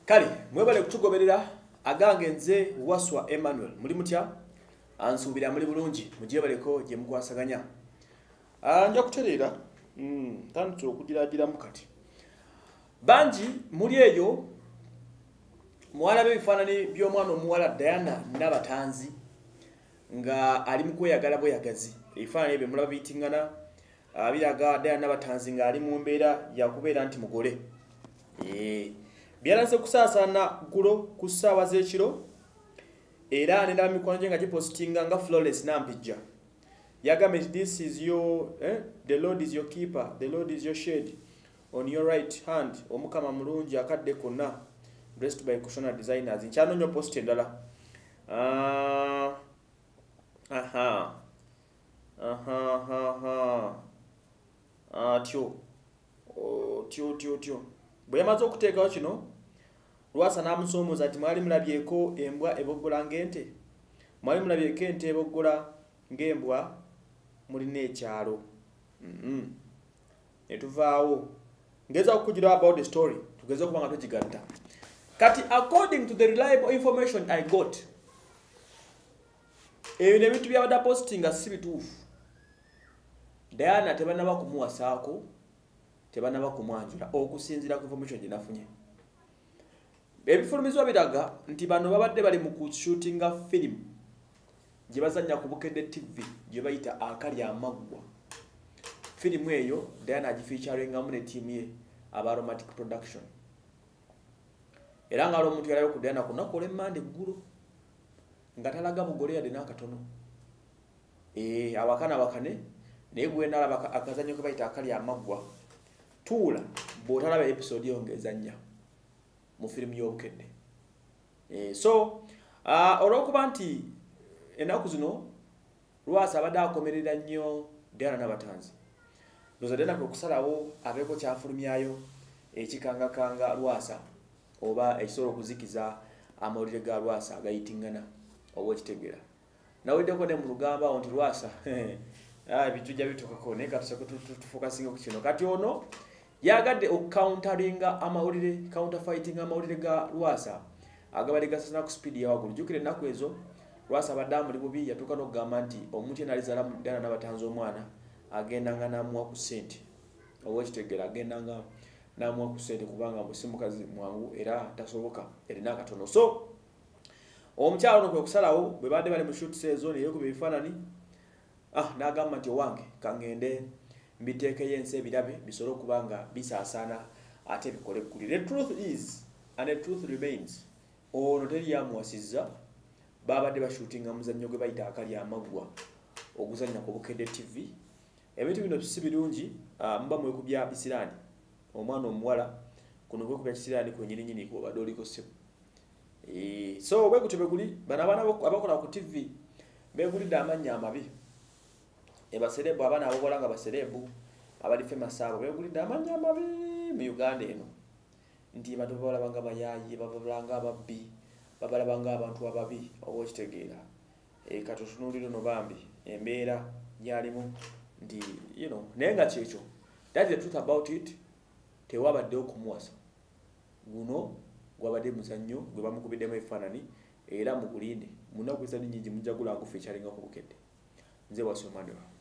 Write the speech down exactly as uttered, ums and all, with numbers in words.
Kali mwebale kutugoberera agange nze Waswa Emmanuel muri mutya ansubira muri bulungi mugiye baleko je mukwasaganya anja kuterera mm tantu okugiragira mukati banji muri eyo mwala bebifanani by'omwana omuwala Diana Nabatanzi nga ali mukweyagala boyagazi ebifanani ebyo mulaba bitingana abiraga Diana Nabatanzi nga ali mu mbeera ya kubeera nti mugole eh byalanze kusasana gulo kusawa z'ekiro era nenda mikwano gye nga gipostinga nga Flawless Nampijja yagambe this is your eh the Lord is your keeper, the Lord is your shade on your right hand omukama mulungi akadde konna dressed by Kushona designers nchano nyo post endala ah aha aha aha ah tyo oh tyo tyo tyo bwe yamaze okuteekawo kino Lwasa namusomoza ati mwali mulabyeko embwa eboggola ngente mwali mulabyeko ente eboggola ngembwa muri nekyalo mhm netuvaawo ngeza okugira about the story tugeze kubanga tukigatta kati according to the reliable information I got eyo ne bitu byabada posting asi bituufu Diana tebanaba kumuwasaako tebanaba kumwanjula okusinzira ku information gye nafunye ebifulumizwa biraga nti bano babadde bali mu shootinga film gye bazanya ku Bukedde T V gye bayita akali amaggwa film eyo Diana agifeaturinga mu ne team ye aba Aromatic Production era ngalo omuntu yalayo ku Diana kunakola emmande ggulo nga talaga bugole yade nakatono eh abakana bakane naye gwe nalaba akazanyo ke bayita akali amaggwa tula botalaba episode yongezanya mu film y'Obukedde eh so ah uh, olwokuba nti enaku zino Lwasa abadde akomerera nnyo Diana Nabatanzi loza Diana kwe kusalawo abeko kyafulumyayo ekikanga kanga Lwasa oba ekisoro okuzikiza amawulire ga Lwasa agayitingana oba ekitegera nawuliddeko ne mu lugamba nti Lwasa ah bitujja bitukako naye katusa tufokasinga ku kino kati ono yagadde okucountaringa amawulire counterfighting amawulire ga Lwasa agabali gasana ku speed ya wagulu jukire naku ezo Lwasa badamu libubi yatuka no gamba nti omuntu enalizala mu Diana Nabatanzi omwana agenda nga namwa ku sente oba ekitegera agenda nga namwa ku sente kubanga musimukazi mwangu era tasoboka erina akatono so omukyalo no kwe kusalawo bwe bade bali mu shoot season eyo ku bifanani ah nagamba nti owange kangende mbiteeke yense birabe bisoro kubanga bisasana ate bikole kuli the truth is and the truth remains ono teri yamuwasiza babadde bashootinga muzannyo gwe bayita akali amaggwa oguzannya ku Bukedde T V ebintu bino si birungi uh, mba mwe kubya bisirani omwana omuwala kuno gwe kubya kisirani ku nyini nyini ko badoliko simu eh so bwe kutebe kuli bana bana abakola ku T V begulidde amanya amabi ebaserebu abana abogola nga baserebu abali famous abo begulidde amanya amabi mu Uganda eno ndi bantu balabanga bayayi babalanga ababbi babalabanga abantu ababi obo kitegeera e katutunuliro no bambi embeera yalimu ndi you know nenga checho that's the truth about it tewabadde okumuwasa guno gwabadde muzannyo gwe bamukubidde mu efanani era mugulinde munakwisa nyingi mujagula akufe chalinga ku Bukedde nze Waswa Emmanuel.